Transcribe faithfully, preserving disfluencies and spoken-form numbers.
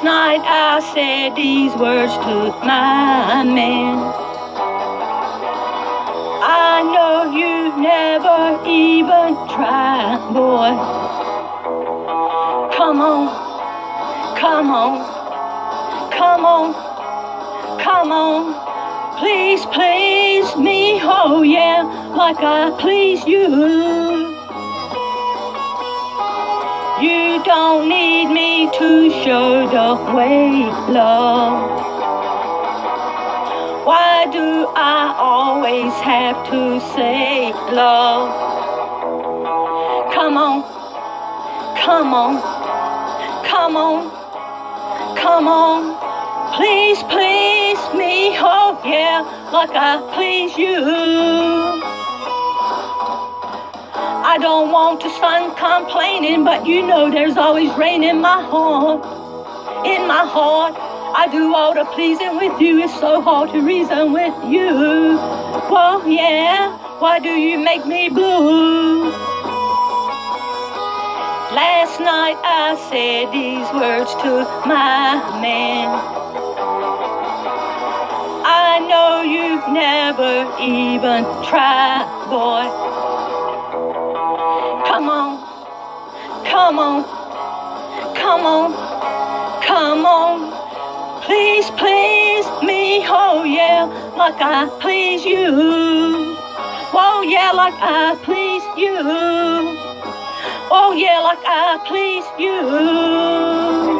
Last night I said these words to my man. I know you never even tried, boy. Come on, come on, come on, come on. Please please me, oh yeah, like I please you. You don't need me to show the way, love. Why do I always have to say love? Come on, come on, come on, come on. Please please me, oh yeah, like I please you. I don't want to sound complaining, but you know there's always rain in my heart, in my heart. I do all the pleasing with you, it's so hard to reason with you. Well, yeah, why do you make me blue? Last night I said these words to my man. I know you've never even tried, boy. Come on, come on, come on, come on. Please please me, oh yeah, like I please you. Oh yeah, like I please you. Oh yeah, like I please you.